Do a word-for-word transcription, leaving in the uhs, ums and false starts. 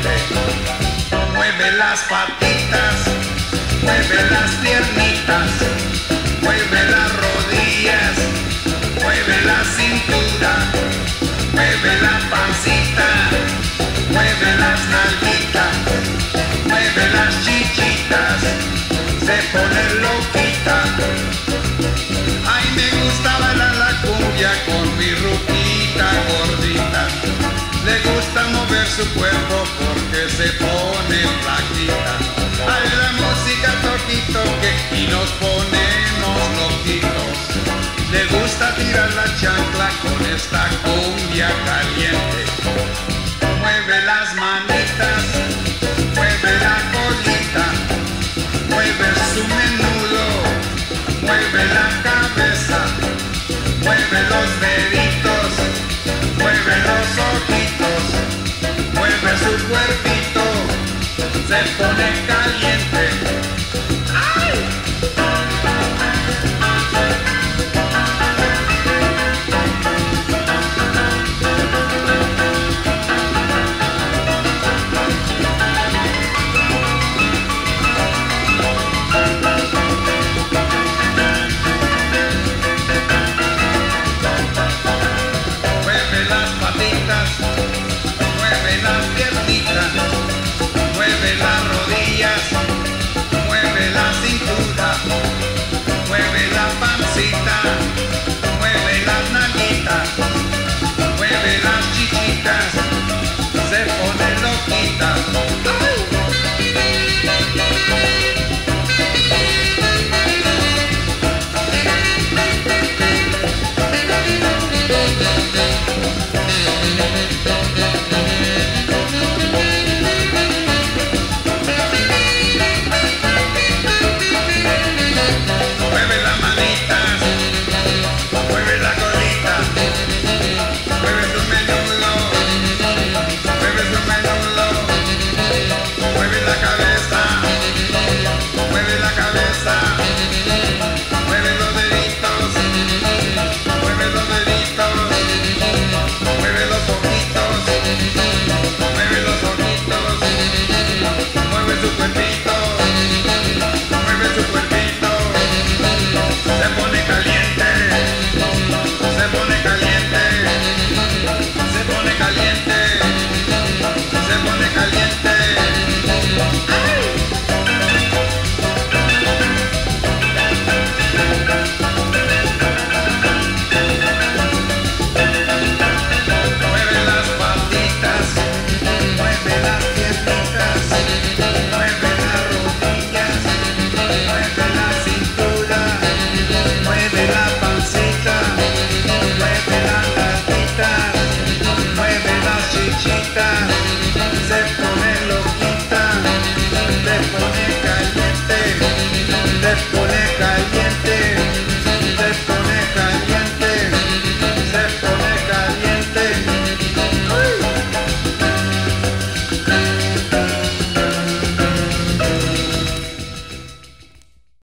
caliente. Mueve las patitas, mueve las piernitas, mueve las rodillas, mueve la cintura, mueve la pancita, mueve las nalguitas, mueve las chichitas, se pone loquita. Ay, me gusta bailar la cumbia con mi ruquita gordita. Le gusta mover su cuerpo porque se pone flaquita. Ay, la música toqui toque y nos ponemos loquitos. Le gusta tirar la chancla con esta cumbia caliente. Mueve las manitas, mueve la colita, mueve su menudo, mueve la cabeza, mueve los deditos, mueve los ojitos, mueve su cuerpito, se pone caliente. ¡Ay! Mueve las piernitas, mueve las rodillas, mueve la cintura, mueve la pancita, mueve las nalguitas, mueve las chichitas, se pone loquita. ¡Ay! Mueve las chichitas,